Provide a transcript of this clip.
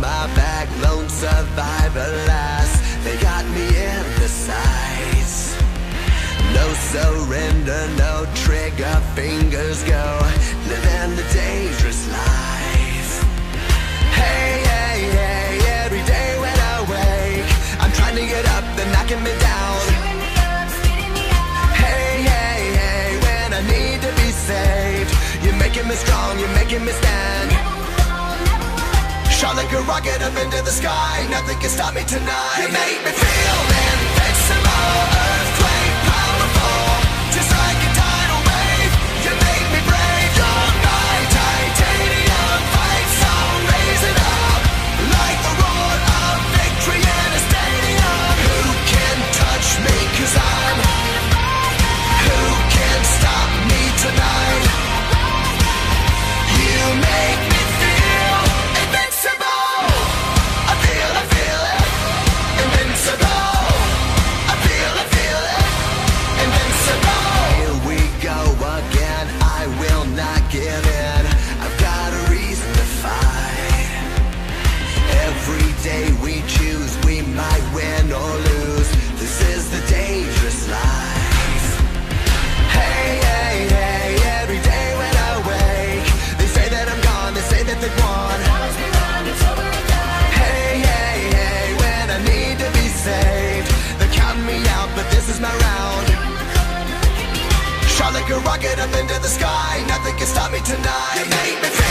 my back, lone survivor last. They got me in the sights. No surrender, no trigger, fingers go, living the dangerous life. Hey, hey, hey, every day when I wake, I'm trying to get up, they're knocking me down. Hey, hey, hey, when I need to be saved, you're making me strong, you're making me stand. Shot like a rocket up into the sky, nothing can stop me tonight. You make me feel invincible, earthquake powerful, just like a tidal wave. You make me brave, you're my titanium fight song, raise it up like the roar of victory in a stadium. Who can touch me, 'cause I'm who can stop me tonight? You make me feel invincible. I feel it, invincible. I feel it, invincible. Here we go again, I will not give in. I've got a reason to fight. Every day we choose, we might win or lose. This is the dangerous life. Hey, hey, hey, every day when I wake, they say that I'm gone, they say that they've won. Hey, hey, hey, when I need to be saved, they're counting me out, but this is my round. Shot like a rocket up into the sky, nothing can stop me tonight. You make me feel